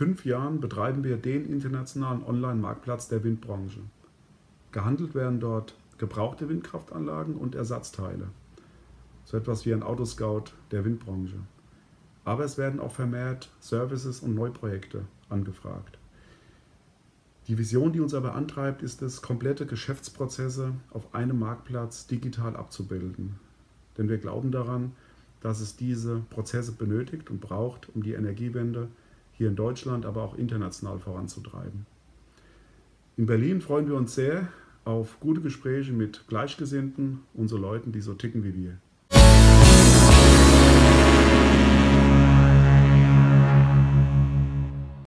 5 Jahren betreiben wir den internationalen Online-Marktplatz der Windbranche. Gehandelt werden dort gebrauchte Windkraftanlagen und Ersatzteile. So etwas wie ein Autoscout der Windbranche. Aber es werden auch vermehrt Services und Neuprojekte angefragt. Die Vision, die uns aber antreibt, ist es, komplette Geschäftsprozesse auf einem Marktplatz digital abzubilden. Denn wir glauben daran, dass es diese Prozesse benötigt und braucht, um die Energiewende hier in Deutschland, aber auch international voranzutreiben. In Berlin freuen wir uns sehr auf gute Gespräche mit Gleichgesinnten und so Leuten, die so ticken wie wir.